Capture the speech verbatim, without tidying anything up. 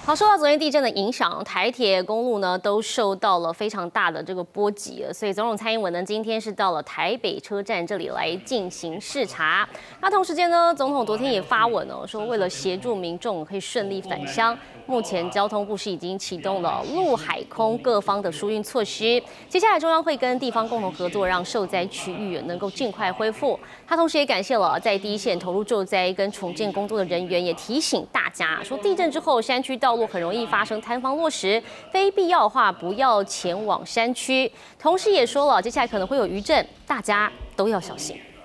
好，受到昨天地震的影响，台铁公路呢都受到了非常大的这个波及了，所以总统蔡英文呢今天是到了台北车站这里来进行视察。那同时间呢，总统昨天也发文哦，说为了协助民众可以顺利返乡，目前交通部是已经启动了陆海空各方的疏运措施。接下来中央会跟地方共同合作，让受灾区域能够尽快恢复。他同时也感谢了在第一线投入救灾跟重建工作的人员，也提醒大家说，地震之后山区道路很容易发生坍方落石，非必要的话不要前往山区。同时也说了，接下来可能会有余震，大家都要小心。